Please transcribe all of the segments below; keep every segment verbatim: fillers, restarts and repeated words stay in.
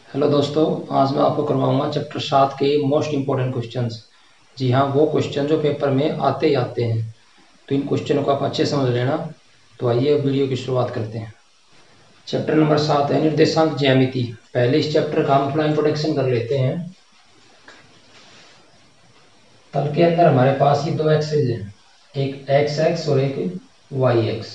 Hello दोस्तों, आज मैं आपको करवाऊंगा चैप्टर सात के मोस्ट इम्पोर्टेंट क्वेश्चंस। जी हाँ, वो क्वेश्चन जो पेपर में आते ही आते हैं, तो इन क्वेश्चनों को आप अच्छे समझ लेना। तो आइए वीडियो की शुरुआत करते हैं। चैप्टर नंबर सात है निर्देशांक ज्यामिति। पहले इस चैप्टर का हम थोड़ा इंट्रोडक्शन कर लेते हैं। तल के अंदर हमारे पास ये दो एक्सेस हैं, एक एक्स एक्स और एक वाई एक्स।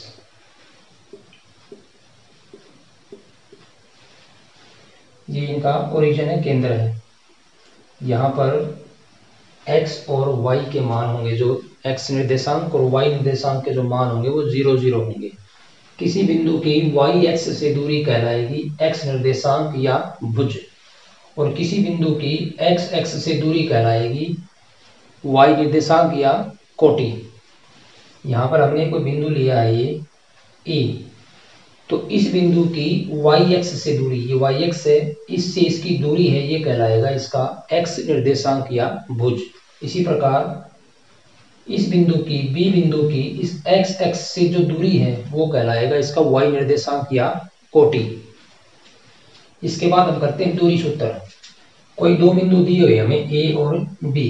ये इनका ओरिजिन है, केंद्र है। यहाँ पर x और y के मान होंगे, जो x निर्देशांक और y निर्देशांक के जो मान होंगे वो जीरो जीरो होंगे। किसी बिंदु की y x से दूरी कहलाएगी x निर्देशांक या भुज, और किसी बिंदु की x x से दूरी कहलाएगी y निर्देशांक या कोटि। यहाँ पर हमने कोई बिंदु लिया है ये E, तो इस बिंदु की y x से दूरी, ये y x है, इससे इसकी दूरी है, ये कहलाएगा इसका x निर्देशांक या भुज। इसी प्रकार इस बिंदु की B बिंदु की इस x x से जो दूरी है वो कहलाएगा इसका y निर्देशांक या कोटि। इसके बाद हम करते हैं दूरी सूत्र। कोई दो बिंदु दिए हुए हमें A और B,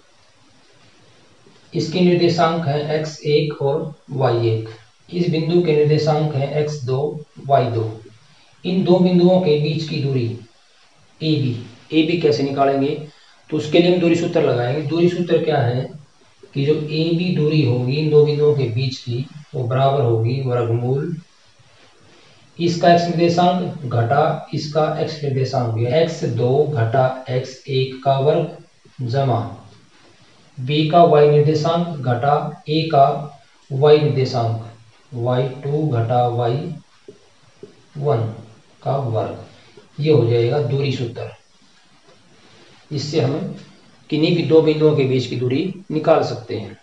इसके निर्देशांक है एक्स एक और वाई एक। इस बिंदु के निर्देशांक है एक्स दो वाई दो। इन दो बिंदुओं के बीच की दूरी ए बी। ए बी कैसे निकालेंगे? तो उसके लिए हम दूरी सूत्र लगाएंगे। दूरी सूत्र क्या है कि जो ए बी दूरी होगी इन दो बिंदुओं के बीच की, वो बराबर होगी वर्गमूल इसका एक्स निर्देशांक घटा इसका एक्स निर्देशांक, एक्स दो घटा एक्स एक का वर्ग जमा b का y निर्देशांक घटा a का y निर्देशांक वाई टू घटा वाई वन का वर्ग। ये हो जाएगा दूरी सूत्र। इससे हम किन्हीं भी दो बिंदुओं के बीच की दूरी निकाल सकते हैं।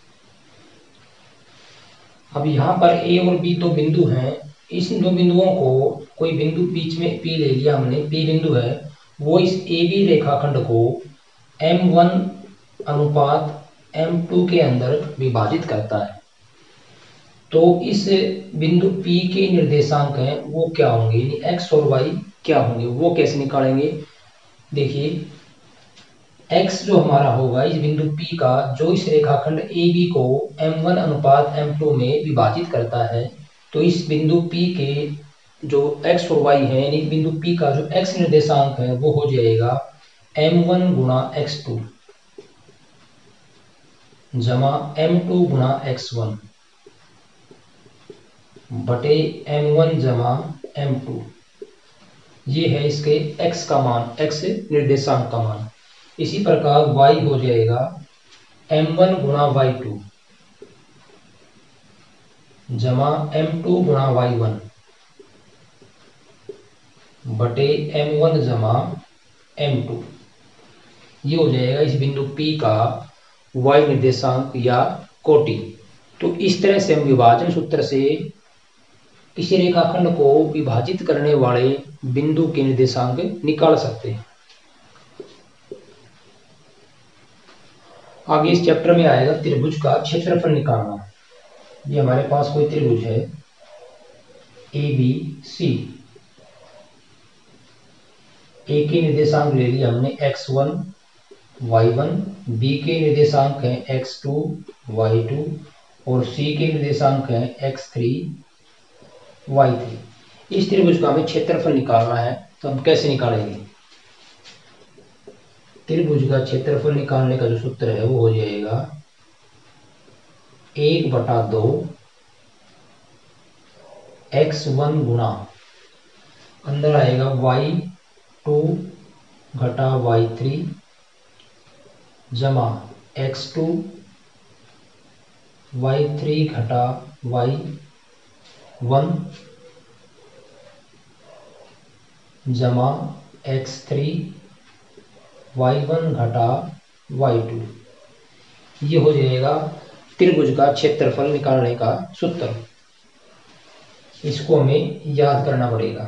अब यहाँ पर a और b दो बिंदु हैं। इस दो बिंदुओं को कोई बिंदु बीच में p ले लिया हमने, p बिंदु है, वो इस a b रेखाखंड को एम वन अनुपात एम टू के अंदर विभाजित करता है। तो इस बिंदु P के निर्देशांक हैं वो क्या होंगे, यानी x और y क्या होंगे, वो कैसे निकालेंगे? देखिए, x जो हमारा होगा इस बिंदु P का, जो इस रेखाखंड A B को एम वन अनुपात एम टू में विभाजित करता है, तो इस बिंदु P के जो x और y है, यानी बिंदु P का जो x निर्देशांक है वो हो जाएगा एम वन गुणा एक्स टू जमा एम टू गुणा एक्स वन बटे एम वन जमा एम टू। ये है इसके x का मान, x निर्देशांक का मान। इसी प्रकार y हो जाएगा एम वन गुणा वाई टू जमा एम टू गुणा वाई वन बटे एम वन जमा एम टू। ये हो जाएगा इस बिंदु P का y निर्देशांक या कोटि। तो इस तरह से हम विभाजन सूत्र से किसी रेखाखंड को विभाजित करने वाले बिंदु के निर्देशांक निकाल सकते हैं। आगे इस चैप्टर में आएगा त्रिभुज का क्षेत्रफल निकालना। ये हमारे पास कोई त्रिभुज है ए बी सी। ए के निर्देशांक ले लिया हमने x one y one, B के निर्देशांक हैं एक्स टू वाई टू और सी के निर्देशांक हैं एक्स थ्री वाई थ्री। इस त्रिभुज का हमें क्षेत्रफल निकालना है, तो हम कैसे निकालेंगे? त्रिभुज का क्षेत्रफल निकालने का जो सूत्र है वो हो जाएगा एक बटा दो एक्स वन गुणा, अंदर आएगा वाई टू घटा वाई थ्री जमा एक्स टू वाई थ्री घटा वाई वन जमा एक्स थ्री वाई वन घटा वाई टू। ये हो जाएगा त्रिभुज का क्षेत्रफल निकालने का सूत्र। इसको हमें याद करना पड़ेगा।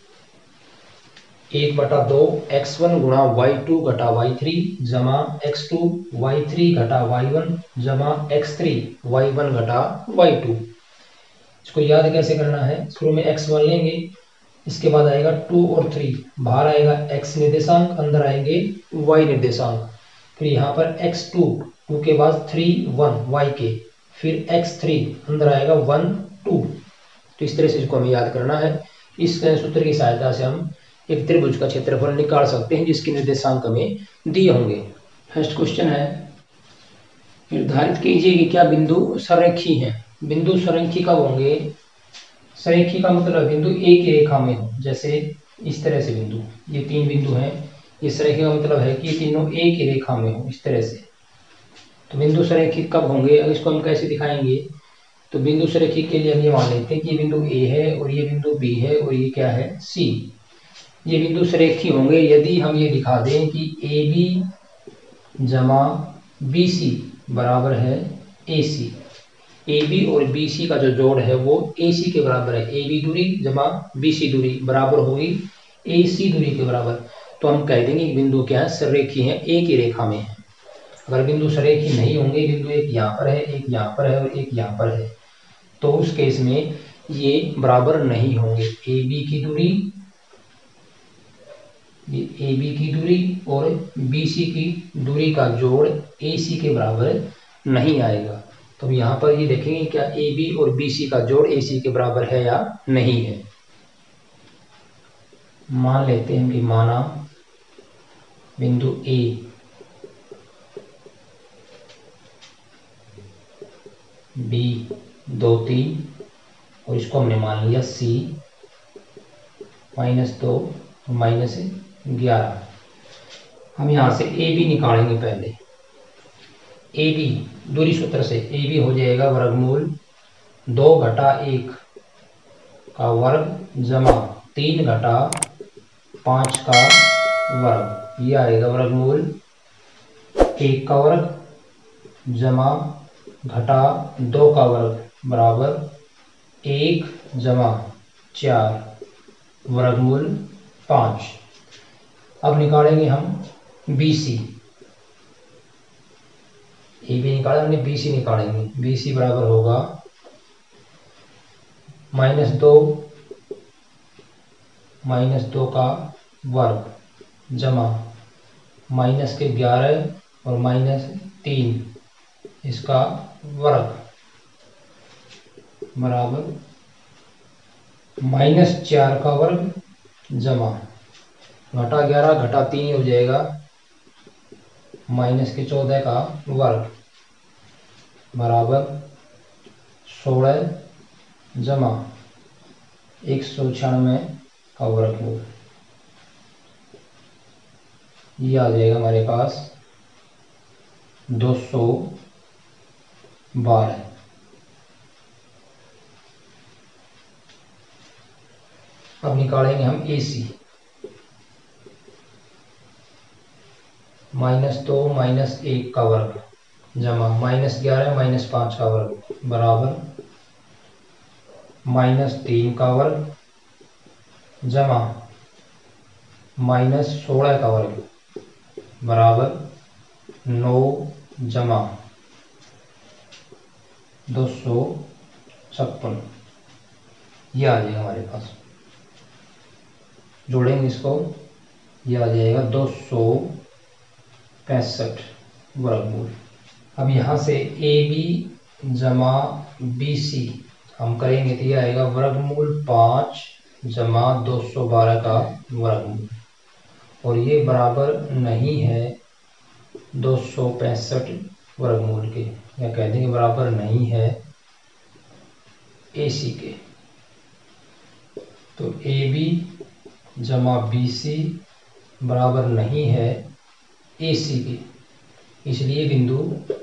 एक बटा दो एक्स वन गुणा वाई टू घटा वाई थ्री जमा एक्स टू वाई थ्री घटा वाई वन जमा एक्स थ्री वाई वन घटा वाई टू। इसको याद कैसे करना है? शुरू में एक्स वन लेंगे, इसके बाद आएगा टू और थ्री, बाहर आएगा एक्स निर्देशांक, अंदर आएंगे वाई निर्देशांक। फिर यहाँ पर एक्स टू, टू के बाद थ्री वन वाई के, फिर एक्स थ्री, अंदर आएगा वन टू। तो इस तरह से इसको हमें याद करना है। इस सूत्र की सहायता से हम एक त्रिभुज का क्षेत्रफल निकाल सकते हैं जिसके निर्देशांक हमें दिए होंगे। फर्स्ट क्वेश्चन है, निर्धारित कीजिए कि क्या बिंदु संरेखी हैं। बिंदु संरेखी कब होंगे? संरेखी का मतलब बिंदु एक ही रेखा में हो, जैसे इस तरह से बिंदु, ये तीन बिंदु हैं, ये संरेखी का मतलब है कि ये तीनों एक ही रेखा में हो, इस तरह से। तो बिंदु संरेखी कब होंगे, अब इसको हम कैसे दिखाएंगे? तो बिंदु संरेखी के लिए हम ये मान लेते हैं कि ये बिंदु ए है और ये बिंदु बी है और ये क्या है, सी। ये बिंदु संरेखी होंगे यदि हम ये दिखा दें कि ए बी जमा बी सी बराबर है ए सी। ए बी और बी सी का जो जोड़ है वो ए सी के बराबर है। ए बी दूरी जमा बी सी दूरी बराबर होगी ए सी दूरी के बराबर। तो हम कह देंगे कि बिंदु क्या है, संरेखी है, एक ही रेखा में है। अगर बिंदु संरेखी नहीं होंगे, बिंदु एक यहाँ पर है, एक यहाँ पर है और एक यहाँ पर है, तो उस केस में ये बराबर नहीं होंगे। ए बी की दूरी, ये ए बी की दूरी और बी सी की दूरी का जोड़ ए सी के बराबर नहीं आएगा। तो यहाँ पर ये देखेंगे क्या ए बी और बी सी का जोड़ ए सी के बराबर है या नहीं है। मान लेते हैं कि माना बिंदु ए बी दो तीन और इसको हमने मान लिया सी माइनस दो माइनस ग्यारह। हम यहाँ से ए बी निकालेंगे पहले। ए बी दूरी सूत्र से ए बी हो जाएगा वर्गमूल दो घटा एक का वर्ग जमा तीन घटा पाँच का वर्ग, ये आएगा वर्गमूल एक का वर्ग जमा घटा दो का वर्ग बराबर एक जमा चार वर्गमूल पाँच। अब निकालेंगे हम बी सी। ए बी निकाला हमने, बी सी निकालेंगे। बी सी बराबर होगा माइनस दो माइनस दो का वर्ग जमा माइनस के ग्यारह और माइनस तीन इसका वर्ग बराबर माइनस चार का वर्ग जमा घटा ग्यारह घटा तीन हो जाएगा माइनस के चौदह का वर्ग बराबर सोलह जमा एक सौ छियानवे का वर्गमूल। ये आ जाएगा हमारे पास दो सौ बारह। अब निकालेंगे हम ए सी। माइनस दो माइनस एक का वर्ग जमा माइनस ग्यारह माइनस पाँच का वर्ग बराबर माइनस तीन का वर्ग जमा माइनस सोलह का वर्ग बराबर नौ जमा दो सौ छप्पन। यह आ जाएगा हमारे पास, जोड़ेंगे इसको, यह आ जाएगा दो सौ पैंसठ वर्गमूल। अब यहाँ से ए बी जमा बी सी हम करेंगे तो यह आएगा वर्गमूल पाँच जमा दो सौ बारह का वर्गमूल, और ये बराबर नहीं है दो सौ पैंसठ वर्गमूल के, या कह देंगे बराबर नहीं है ए सी के। तो ए बी जमा बी सी बराबर नहीं है ए सी के, इसलिए बिंदु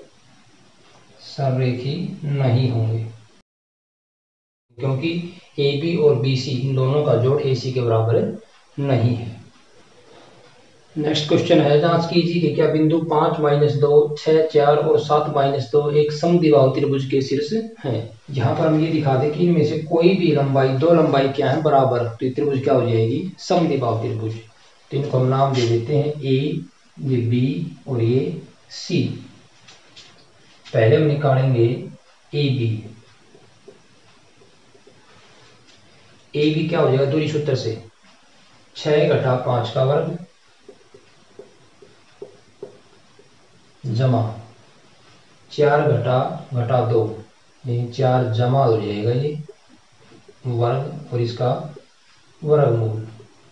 संरेखी नहीं होंगे, क्योंकि ए बी और बी सी इन दोनों का जोड़ ए सी के बराबर नहीं है। नेक्स्ट क्वेश्चन है, जांच कीजिए कि क्या बिंदु पाँच माइनस दो छः चार और सात माइनस दो एक समद्विबाहु त्रिभुज के शीर्ष हैं। यहाँ पर हम ये दिखा दें कि इनमें से कोई भी लंबाई, दो लंबाई क्या है बराबर, तो ये त्रिभुज क्या हो जाएगी, समद्विबाहु त्रिभुज। तो इनको हम नाम दे देते हैं ए, ये बी और ये सी। पहले हम निकालेंगे ए बी। ए बी क्या हो जाएगा, दूरी सूत्र से छः घटा पाँच का वर्ग जमा चार घटा घटा दो, यानी चार जमा हो जाएगा ये वर्ग और इसका वर्गमूल।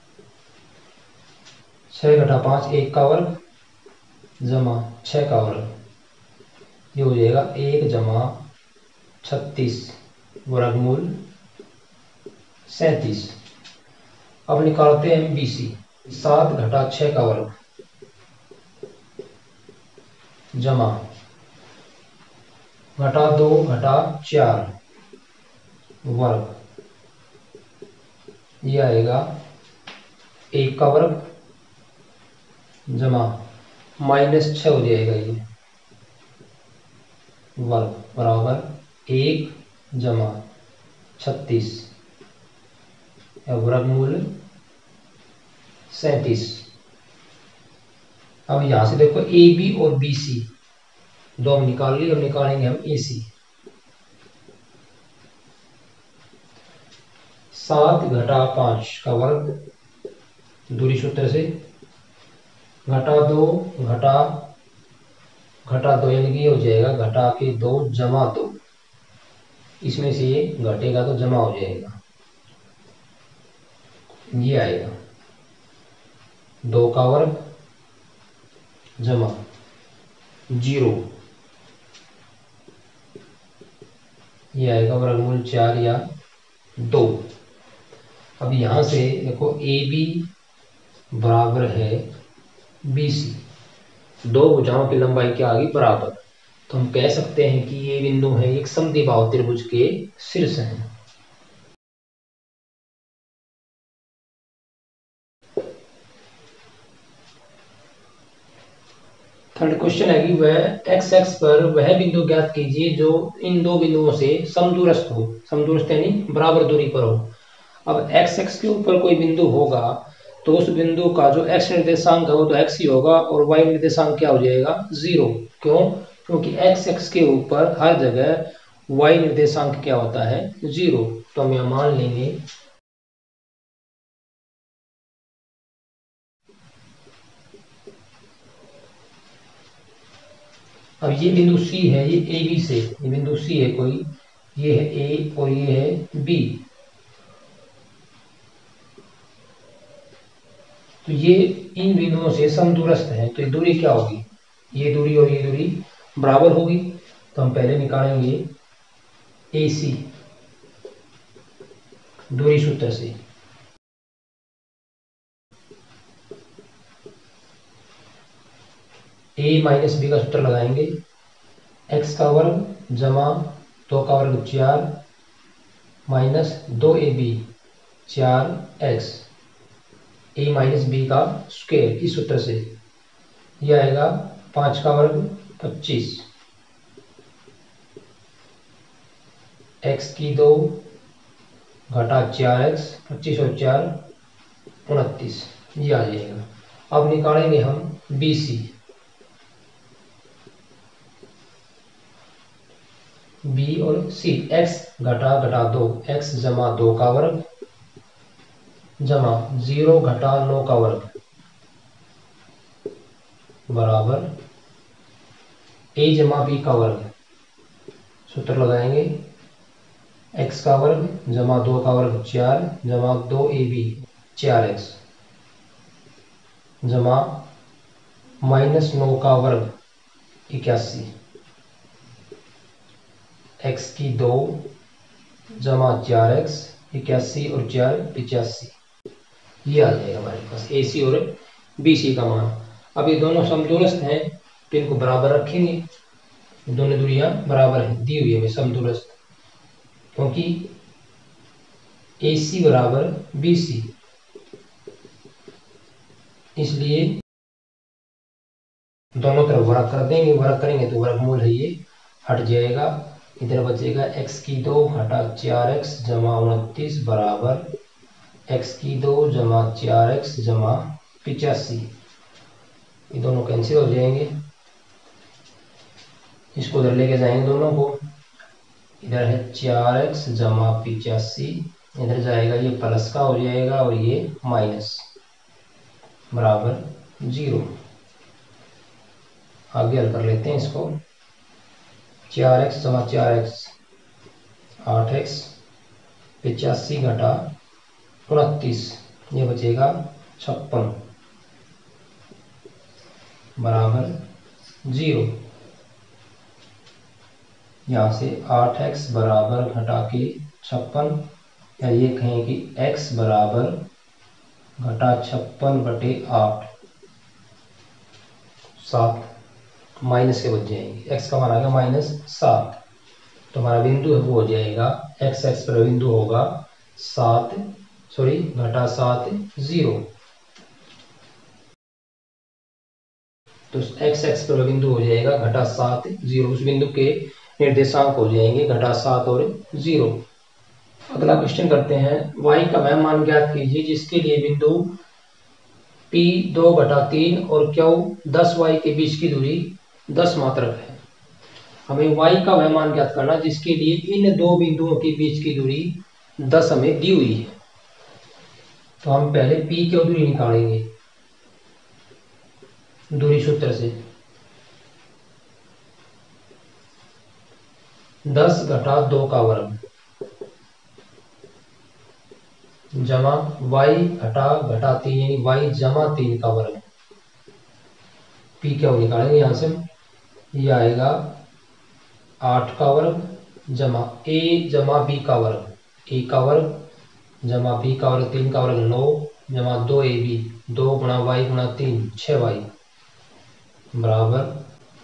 छः घटा पाँच एक का वर्ग जमा छः का वर्ग, ये हो जाएगा एक जमा छत्तीस वर्गमूल सैंतीस। अब निकालते हैं बी सी। सात घटा छः का वर्ग जमा घटा दो घटा चार वर्ग, ये आएगा एक का वर्ग जमा माइनस छः हो जाएगा ये वर्ग बराबर एक जमा छत्तीस या वर्गमूल सैंतीस। अब यहां से देखो ए बी और बी सी दो हम निकाल लिए, अब निकालेंगे हम ए सी। सात घटा पांच का वर्ग दूरी सूत्र से घटा दो घटा घटा दो, यानी कि हो जाएगा घटा के दो जमा दो, इसमें से ये घटेगा तो जमा हो जाएगा, ये आएगा दो का वर्ग जमा जीरो, ये आएगा वर्गमूल चार या दो। अब यहां से देखो ए बी बराबर है बी सी, दो भुजाओं की लंबाई क्या आ गई बराबर, तो हम कह सकते हैं कि ये बिंदु है एक समद्विबाहु त्रिभुज के शीर्ष हैं। थर्ड क्वेश्चन है कि वह एक्स एक्स पर वह बिंदु ज्ञात कीजिए जो इन दो बिंदुओं से समदूरस्थ हो, समदूरस्थ यानी बराबर दूरी पर हो। अब एक्स एक्स के ऊपर कोई बिंदु होगा तो उस बिंदु का जो एक्स निर्देशांक है वो तो एक्स ही होगा और वाई निर्देशांक क्या हो जाएगा जीरो। क्यों? क्योंकि एक्स एक्स के ऊपर हर जगह वाई निर्देशांक क्या होता है जीरो। तो हम यह मान लेंगे अब ये बिंदु सी है, ये ए बी से, ये बिंदु सी है कोई, ये है ए और ये है बी, तो ये इन बिंदुओं से समदूरस्थ है, तो ये दूरी क्या होगी, ये दूरी और ये दूरी बराबर होगी। तो हम पहले निकालेंगे ए सी दूरी सूत्र से। ए माइनस बी का सूत्र लगाएंगे, एक्स का वर्ग जमा दो का वर्ग चार माइनस दो ए बी चार एक्स, ए माइनस बी का स्क्वायर, इस सूत्र से यह आएगा पाँच का वर्ग पच्चीस, एक्स की दो घटा चार एक्स, पच्चीस और चार उनतीस, ये आ जाएगा। अब निकालेंगे हम बी सी। बी और सी, एक्स घटा घटा दो, एक्स जमा दो का वर्ग जमा जीरो घटा नौ का वर्ग बराबर ए जमा बी का वर्ग, सूत्र लगाएंगे एक्स का वर्ग जमा दो का वर्ग चार जमा दो ए बी चार एक्स जमा माइनस नौ का वर्ग इक्यासी, एक्स की दो जमा चार एक्स इक्यासी और चार पिचासी, ये आ जाएगा हमारे पास ए सी और बी सी का मान। अब ये दोनों समदूरस्थ हैं तो इनको बराबर रखेंगे, दोनों दूरियां बराबर हैं, दी हुई है समदूरस्थ, क्योंकि ए सी बराबर बी सी, इसलिए दोनों तरफ वर्ग कर देंगे, वर्ग करेंगे तो वर्गमूल है ये हट जाएगा, इधर बचेगा एक्स की दो घटा चार एक्स जमा उनतीस बराबर एक्स की दो जमा चार एक्स जमा पिचासी, ये दोनों कैंसिल हो जाएंगे, इसको उधर लेके जाएंगे दोनों को, इधर है चार एक्स जमा पिचासी, इधर जाएगा ये प्लस का हो जाएगा और ये माइनस, बराबर जीरो। आगे हल कर लेते हैं इसको। चार एक्स जमा चार एक्स आठ एक्स, पिचासी घटा उनतीस, ये बचेगा छप्पन बराबर जीरो। यहाँ से आठ एक्स बराबर घटा के छप्पन, या ये कहें कि x बराबर घटा छप्पन बटे आठ, सात माइनस के बच जाएंगे। x का मान आ गया माइनस सात, तो हमारा बिंदु है वो हो जाएगा x x पर बिंदु होगा सात, सॉरी घटा सात जीरो। तो x x पर बिंदु हो जाएगा घटा सात जीरो, उस बिंदु के निर्देशांक हो जाएंगे घटा सात और जीरो। अगला क्वेश्चन करते हैं। y का वह मान ज्ञात कीजिए जिसके लिए बिंदु P दो घटा तीन और Q दस वाई के बीच की दूरी दस मात्रक है। हमें y का वह मान ज्ञात करना जिसके लिए इन दो बिंदुओं के बीच की दूरी दस हमें दी हुई है। तो हम पहले P की दूरी निकालेंगे दूरी सूत्र से। दस घटा दो का वर्ग जमा y घटा घटा तीन यानी y जमा तीन का वर्ग। P क्या निकालेंगे यहां से, ये आएगा आठ का वर्ग जमा a जमा b का वर्ग, a का वर्ग जमा b का वर्ग तीन का वर्ग नौ जमा दो ए बी, दो गुणा वाई गुणा तीन छः वाई बराबर,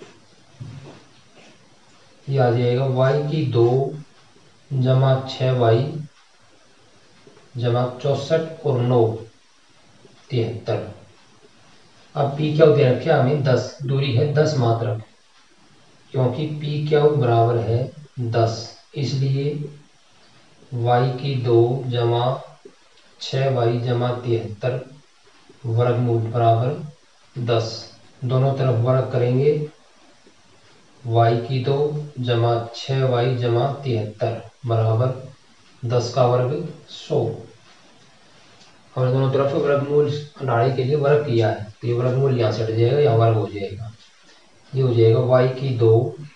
ये आ जाएगा y की दो जमा छः वाई जमा चौसठ और नौ तिहत्तर। अब p क्या दे रखे हमें दस, दूरी है दस मात्रक, क्योंकि p क्या बराबर है दस, इसलिए y की दो जमा छः वाई जमा तिहत्तर वर्गमूल बराबर दस। दोनों तरफ वर्ग करेंगे, y की दो जमा छः वाई जमा तिहत्तर बराबर दस का वर्ग सौ। और दोनों तरफ वर्गमूल हटाने के लिए वर्ग किया है, तो ये वर्गमूल यहाँ से हट जाएगा, यहाँ वर्ग हो जाएगा। ये हो जाएगा y की दो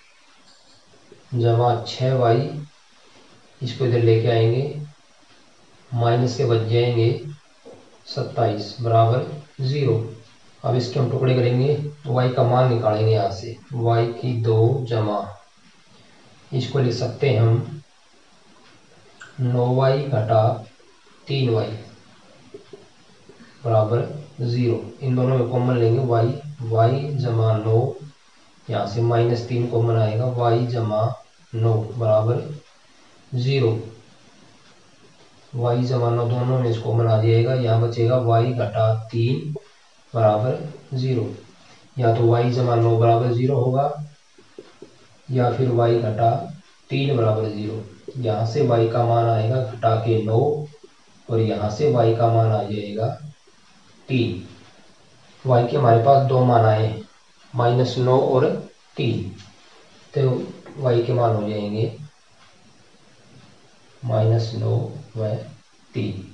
जमा छः वाई, इसको इधर लेके आएंगे, माइनस के बच जाएंगे सत्ताईस बराबर जीरो। अब इसके हम टुकड़े करेंगे, y का मान निकालेंगे यहाँ से। y की दो जमा, इसको लिख सकते हैं हम नौ वाई घटा तीन वाई बराबर जीरो। इन दोनों में कॉमन लेंगे y, y जमा नौ, यहाँ से माइनस तीन कॉमन आएगा, y जमा नौ बराबर जीरो। y जमा नौ दोनों में इसको कॉमन आ जाएगा, यहाँ बचेगा y घटा तीन बराबर जीरो। या तो y जमा नौ बराबर जीरो होगा, या फिर y घटा तीन बराबर जीरो। यहाँ से y का मान आएगा घटा के नौ, और यहाँ से y का मान आ जाएगा तीन। y के हमारे पास दो मान आए हैं, माइनस नौ और तीन, तो y के मान हो जाएंगे माइनस नौ व तीन।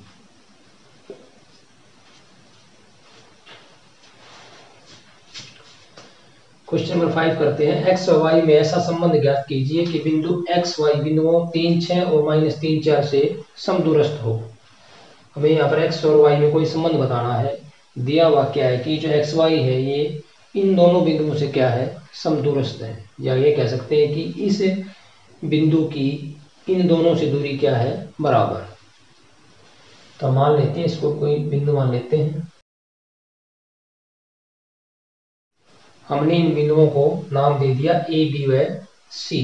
क्वेश्चन नंबर फाइव करते हैं। x और y में ऐसा संबंध ज्ञात कीजिए कि बिंदु x y बिंदुओं तीन छः और माइनस तीन चार से समदूरस्थ हो। हमें यहाँ पर x और y में कोई संबंध बताना है। दिया हुआ क्या है कि जो एक्स वाई है ये इन दोनों बिंदुओं से क्या है, समदूरस्थ है, या ये कह सकते हैं कि इस बिंदु की इन दोनों से दूरी क्या है, बराबर। तो मान लेते हैं इसको, कोई बिंदु मान लेते हैं। हमने इन बिंदुओं को नाम दे दिया ए बी व सी।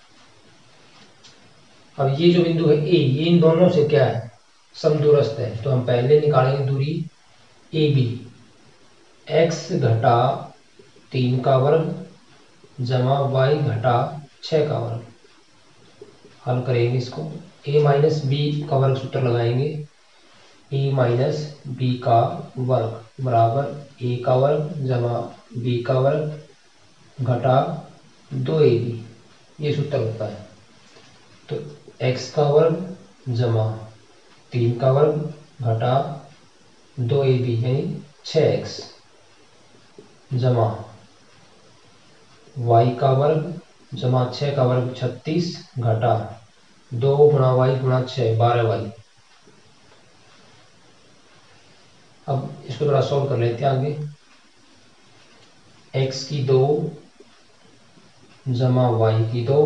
अब ये जो बिंदु है ए, ये इन दोनों से क्या है, समदूरस्थ है। तो हम पहले निकालेंगे दूरी ए बी, एक्स घटा तीन का वर्ग जमा वाई घटा छः का वर्ग। हल करेंगे इसको, ए माइनस बी का वर्ग सूत्र लगाएंगे, ए माइनस बी का वर्ग बराबर ए का वर्ग जमा बी का वर्ग घटा दो ए बी, ये सूत्र होता है। तो एक्स का वर्ग जमा तीन का वर्ग घटा दो ए बी यानी छः एक्स जमा वाई का वर्ग जमा छः का वर्ग छत्तीस घटा दो गुणा वाई गुणा छः बारह वाई। अब इसको थोड़ा सॉल्व कर लेते हैं आगे। एक्स की दो जमा वाई की दो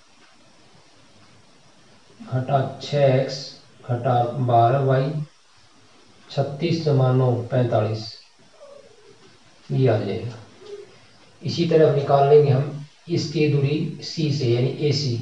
घटा छः एक्स घटा बारह वाई छत्तीस जमा नौ पैंतालीस, ये आ जाएगा। इसी तरह निकाल लेंगे हम इसकी दूरी सी से यानी ए सी।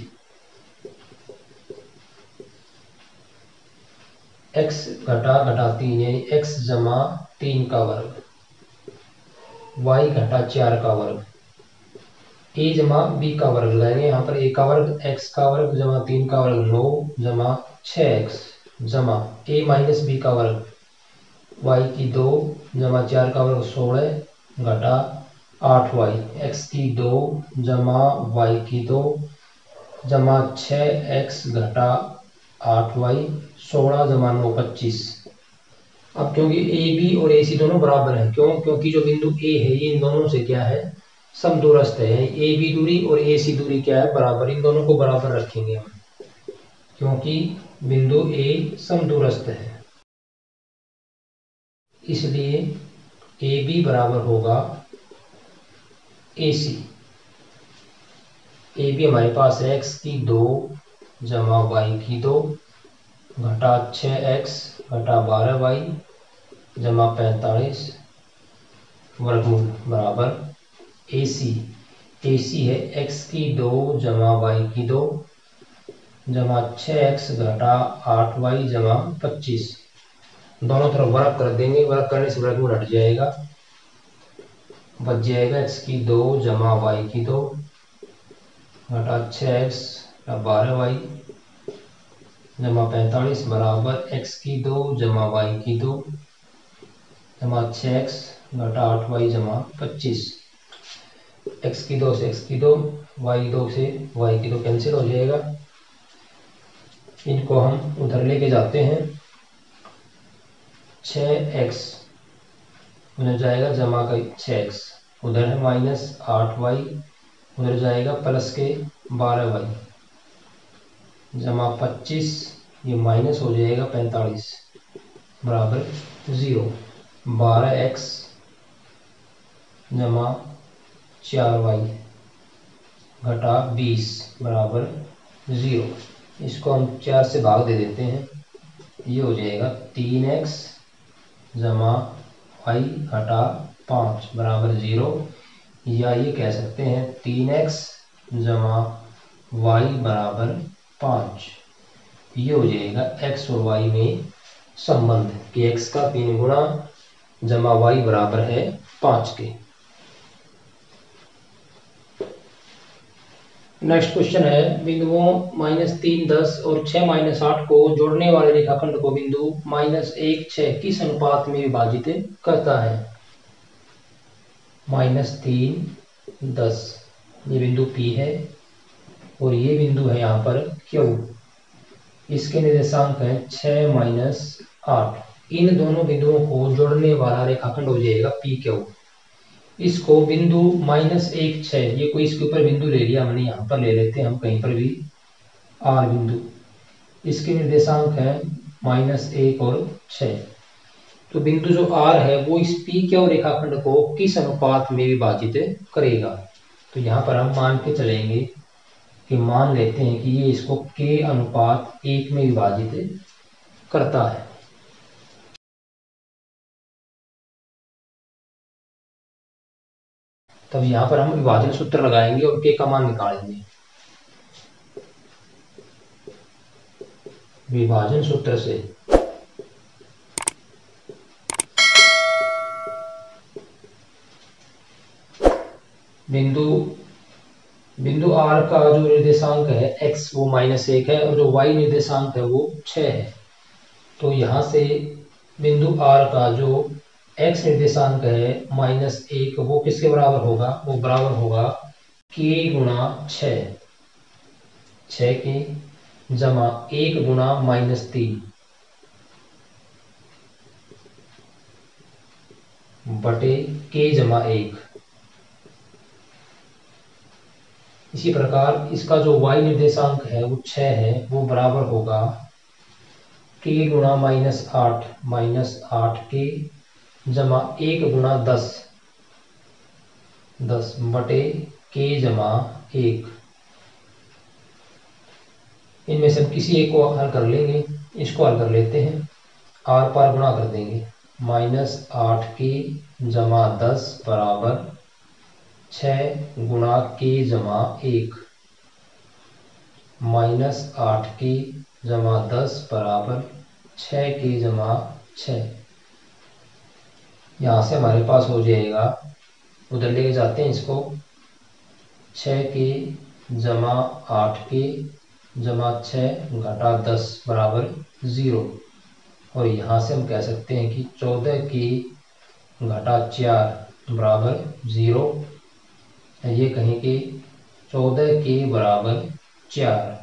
एक्स घटा घटा तीन यानी एक्स जमा तीन का वर्ग वाई घटा चार का वर्ग ए जमा बी का वर्ग लाएंगे। यहाँ पर ए का वर्ग एक्स का वर्ग जमा तीन का वर्ग नौ जमा छः एक्स जमा ए माइनस बी का वर्ग वाई की दो जमा चार का वर्ग सोलह घटा आठ वाई एक्स की दो जमा वाई की दो जमा छः एक्स घटा आठ वाई सोलह जमा नौ पच्चीस। अब क्योंकि ए बी और ए सी दोनों बराबर हैं, क्यों? क्योंकि जो बिंदु ए है ये इन दोनों से क्या है, समदूरस्थ है। ए बी दूरी और ए सी दूरी क्या है, बराबर। इन दोनों को बराबर रखेंगे हम क्योंकि बिंदु ए समदूरस्थ है, इसलिए ए बी बराबर होगा ए सी। ए बी हमारे पास है एक्स की दो जमा वाई की दो घटा छः एक्स घटा बारह वाई जमा पैंतालीस वर्गमूल बराबर ए सी। ए सी है एक्स की दो जमा वाई की दो जमा छः एक्स घटा आठ वाई जमा पच्चीस। दोनों तरफ वर्ग कर देंगे, वर्ग करने से वर्गमूल हट जाएगा, बच जाएगा एक्स की दो जमा वाई की दो घटा छः एक्स बारह वाई जमा पैंतालीस बराबर एक्स की दो जमा वाई की दो जमा छः एक्स घटा आठ वाई जमा पच्चीस। एक्स की दो से एक्स की दो, वाई दो से वाई की दो कैंसिल हो जाएगा। इनको हम उधर लेके जाते हैं। छः एक्स उधर जाएगा जमा का छः एक्स, उधर है माइनस आठ वाई, उधर जाएगा प्लस के बारह वाई जमा पच्चीस, ये माइनस हो जाएगा पैंतालीस बराबर ज़ीरो। बारह एक्स जमा चार वाई घटा बीस बराबर ज़ीरो। इसको हम चार से भाग दे देते हैं, ये हो जाएगा तीन एक्स जमा वाई घटा पाँच बराबर ज़ीरो, या ये कह सकते हैं तीन एक्स जमा वाई बराबर पाँच। ये हो जाएगा एक्स और वाई में संबंध कि एक्स का तीन गुना जमा वाई बराबर है पाँच के। नेक्स्ट क्वेश्चन है, बिंदुओं माइनस तीन दस और छः माइनस आठ को जोड़ने वाले रेखाखंड को बिंदु माइनस एक छः किस अनुपात में विभाजित करता है? माइनस तीन दस ये बिंदु P है और ये बिंदु है यहाँ पर Q। इसके निर्देशांक है छः माइनस आठ। इन दोनों बिंदुओं को जोड़ने वाला रेखाखंड हो जाएगा पी क्यू। इसको बिंदु माइनस एक छः, ये कोई इसके ऊपर बिंदु ले लिया हमने, यहाँ पर ले लेते हैं हम कहीं पर भी आर बिंदु। इसके निर्देशांक है माइनस एक और छः। तो बिंदु जो आर है वो इस पी क्यू रेखाखंड को किस अनुपात में विभाजित करेगा? तो यहाँ पर हम मान के चलेंगे कि मान लेते हैं कि ये इसको के अनुपात एक में विभाजित करता है। तब यहाँ पर हम विभाजन सूत्र लगाएंगे और के का मान निकालेंगे। विभाजन सूत्र से बिंदु बिंदु आर का जो निर्देशांक है x वो माइनस एक है और जो y निर्देशांक है वो छः है। तो यहाँ से बिंदु आर का जो x निर्देशांक है माइनस एक, वो किसके बराबर होगा? वो बराबर होगा के गुणा छः, छः के जमा एक गुणा माइनस तीन। बटे के जमा एक। इसी प्रकार इसका जो y निर्देशांक है वो छः है, वो बराबर होगा के गुणा माइनस आठ माइनस आठ के जमा एक गुणा दस दस बटे के जमा एक। इनमें से हम किसी एक को हल कर लेंगे। इसको हल कर लेते हैं, आर पार गुणा कर देंगे। माइनस आठ के जमा दस बराबर छः गुणा के जमा एक। माइनस आठ के जमा दस बराबर छः के जमा छः। यहाँ से हमारे पास हो जाएगा, उधर लेके जाते हैं इसको, छः के जमा आठ के जमा छः घटा दस बराबर ज़ीरो। और यहाँ से हम कह सकते हैं कि चौदह के घटा चार बराबर ज़ीरो। ये कहें कि चौदह के बराबर चार,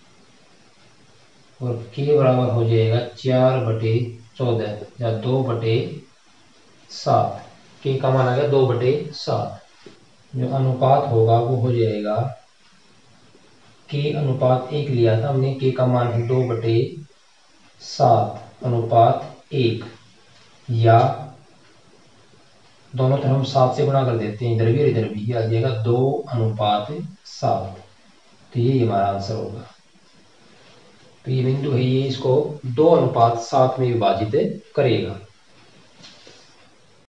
और के बराबर हो जाएगा चार बटे चौदह या दो बटे सात। के का मान आ गया दो बटे सात। जो अनुपात होगा वो हो जाएगा, के अनुपात एक लिया था हमने, के का मान है दो बटे सात अनुपात एक, या दोनों तरफ हम सात से गुणा कर देते हैं, इधर भी और इधर भी, आ जाएगा दो अनुपात सात। तो ये हमारा आंसर होगा। तो ये बिंदु है, ये इसको दो अनुपात सात में विभाजित करेगा।